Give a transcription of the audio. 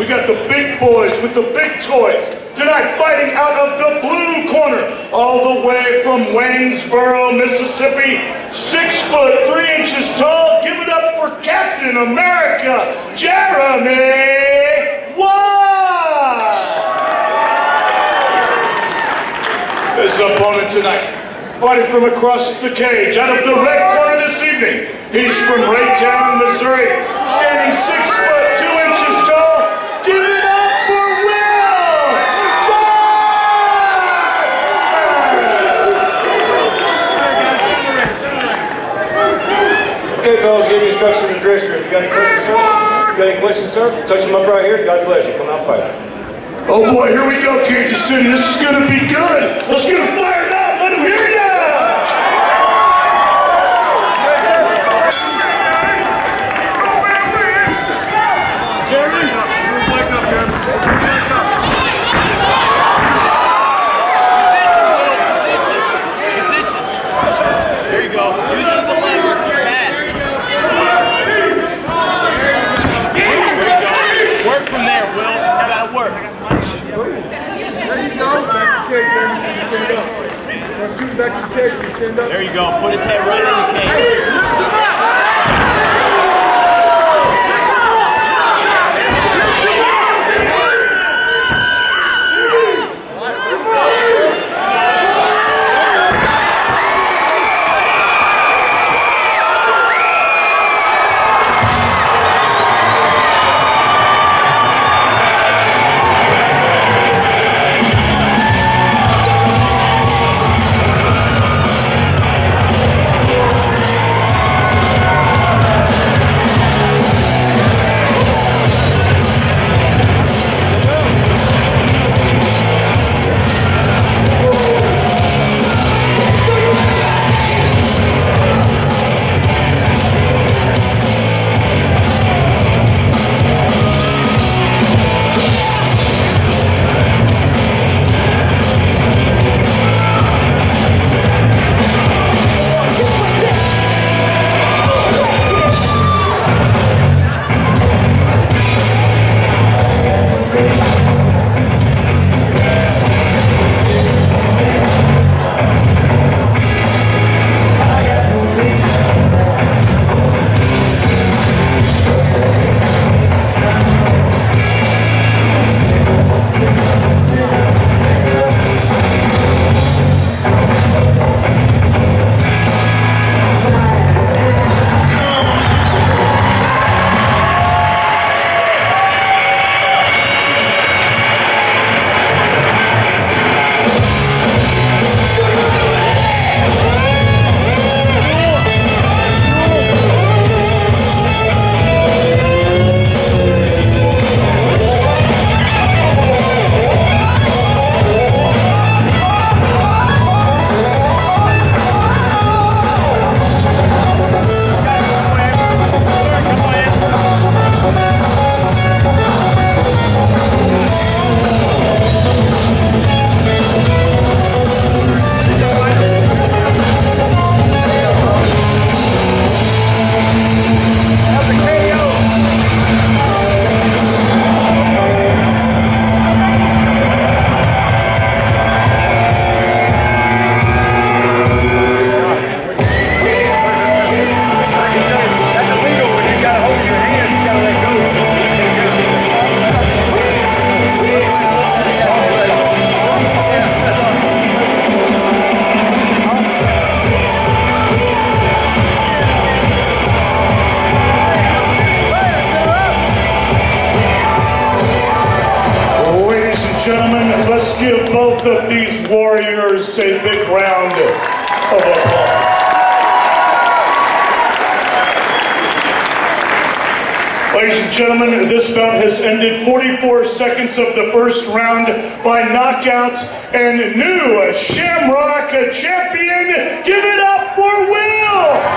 We got the big boys with the big toys. Tonight, fighting out of the blue corner, all the way from Waynesboro, Mississippi, 6'3" tall. Give it up for Captain America, Jeremy Watt. This opponent tonight, fighting from across the cage, out of the red corner this evening. He's from Raytown, Missouri, standing 6'2" tall. Give it up for Will Johnson! Okay, fellas, give you instructions in the dressing room. You got any questions, sir? You got any questions, sir? Touch them up right here. God bless you. Come out and fight. Oh boy, here we go, Kansas City. This is going to be good. Let's get them fired up. Let them hear ya! There you go. Put his head right in the cage. Give both of these warriors a big round of applause. Ladies and gentlemen, this bout has ended 44 seconds of the first round by knockout, and new Shamrock champion, give it up for Will